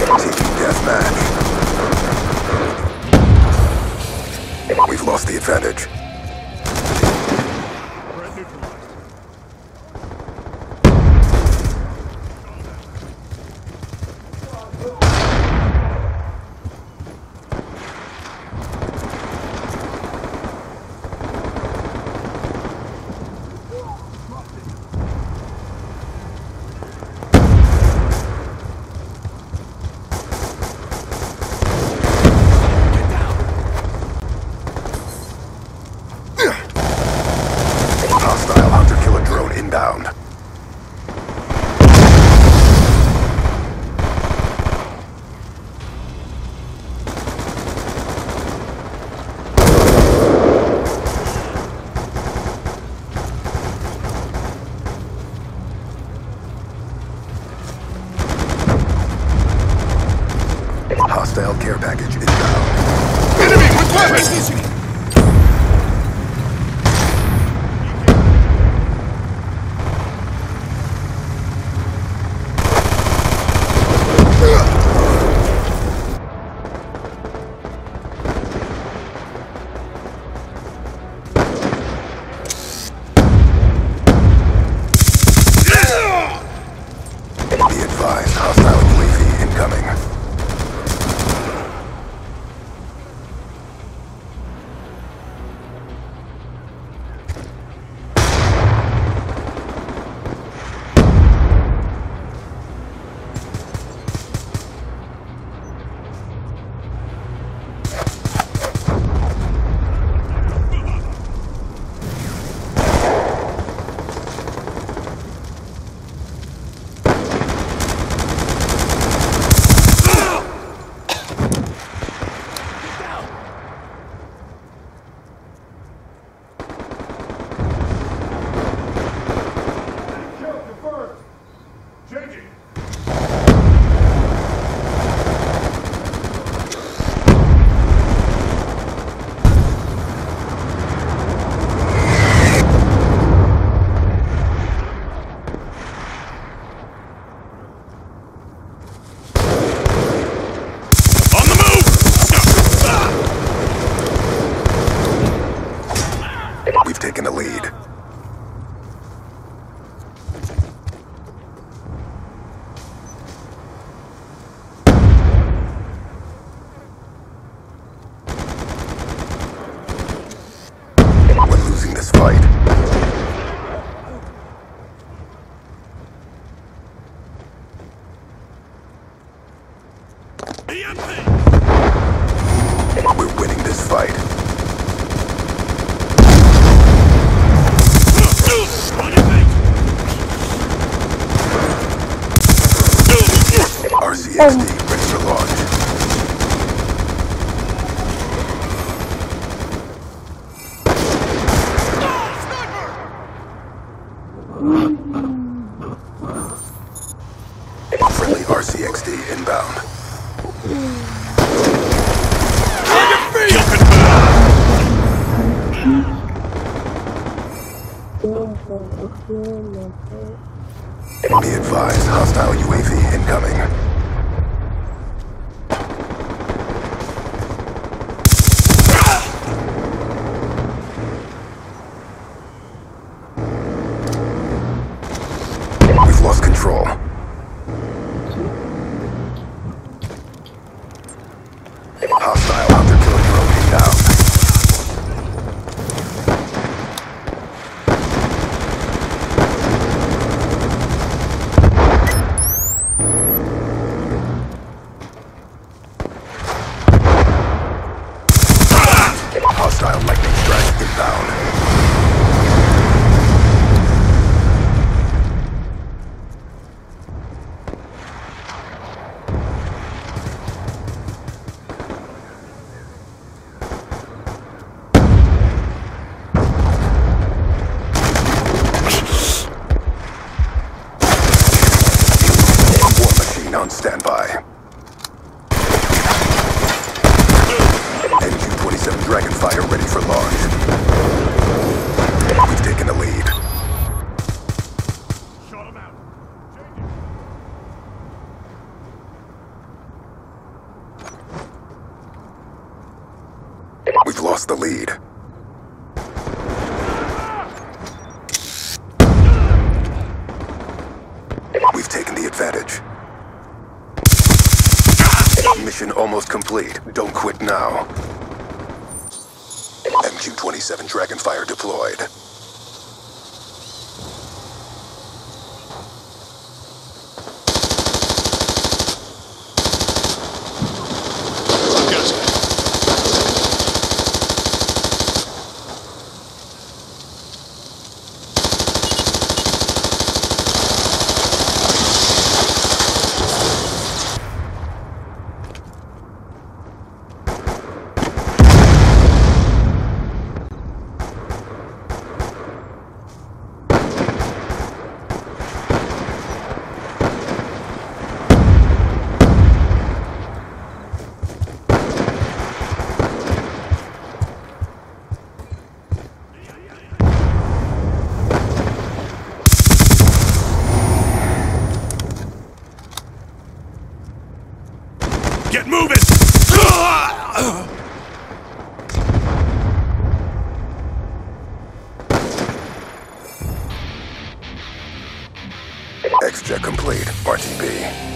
Team deathmatch. We've lost the advantage. Hostile hunter-killer drone inbound. Hostile care package inbound. Enemy with weapons! Be advised, hostile UAV incoming. We've taken the lead. We're losing this fight. We're winning this fight. RCXD ready for launch. Friendly RCXD inbound. Be advised, hostile UAV incoming. We've lost control. Hostile hunter-killer drone inbound. Hostile lightning strike inbound. On standby. MQ-27 Dragonfire ready for launch. We've taken the lead. Shut him out. lost the lead. We've taken the advantage. Mission almost complete. Don't quit now. MQ-27 Dragonfire deployed. Get moving! X-Jet complete. RTB.